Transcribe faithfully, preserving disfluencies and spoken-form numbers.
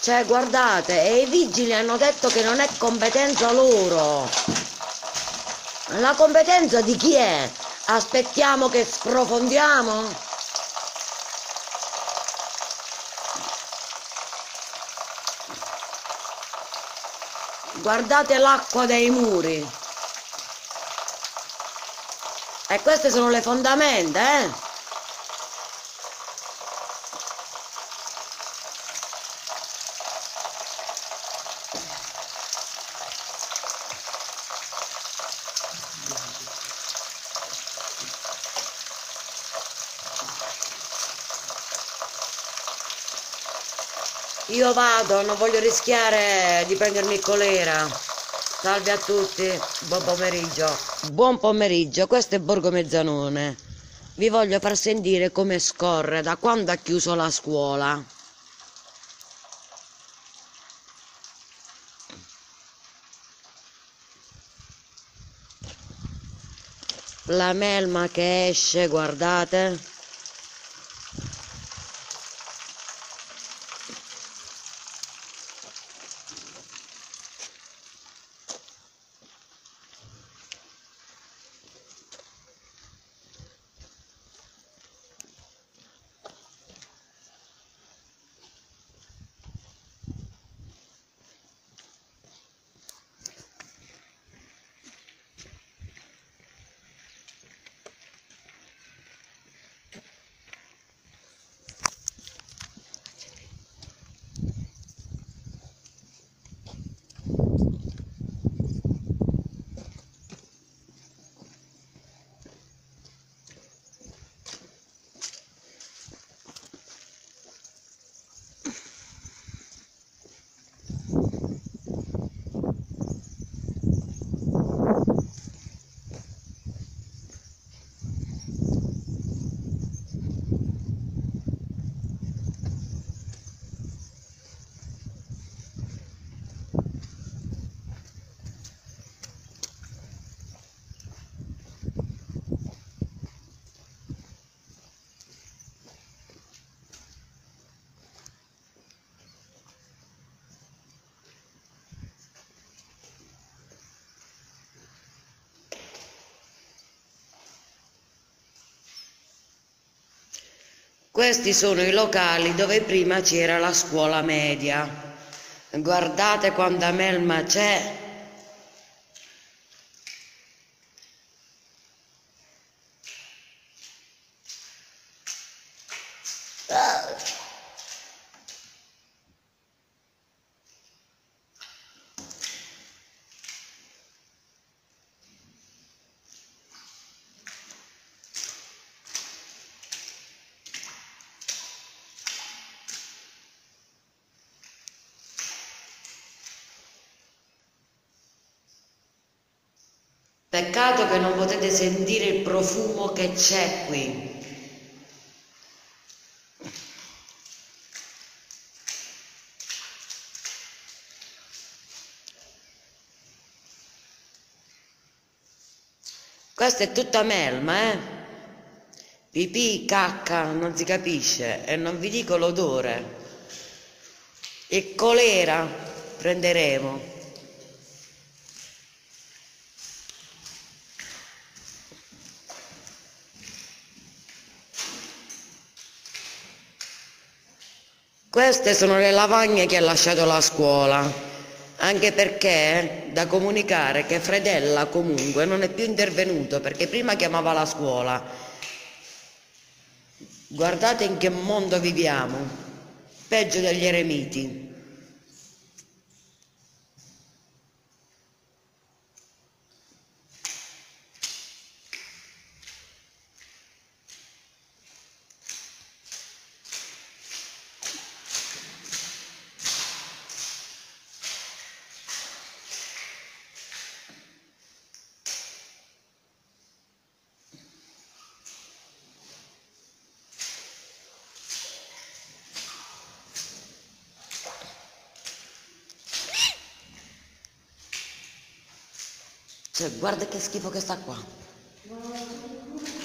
Cioè, guardate, e i vigili hanno detto che non è competenza loro. La competenza di chi è? Aspettiamo che sprofondiamo? Guardate l'acqua dei muri. E queste sono le fondamenta, eh? Io vado, non voglio rischiare di prendermi il colera. Salve a tutti, buon pomeriggio. Buon pomeriggio, questo è Borgo Mezzanone. Vi voglio far sentire come scorre da quando ha chiuso la scuola. La melma che esce, guardate. Questi sono i locali dove prima c'era la scuola media. Guardate quanta melma c'è. Peccato che non potete sentire il profumo che c'è qui. Questa è tutta melma, eh? Pipì, cacca, non si capisce, e non vi dico l'odore. Il colera prenderemo. Queste sono le lavagne che ha lasciato la scuola, anche perché da comunicare che Fredella comunque non è più intervenuto, perché prima chiamava la scuola. Guardate in che mondo viviamo, peggio degli eremiti. Cioè, guarda che schifo che sta qua.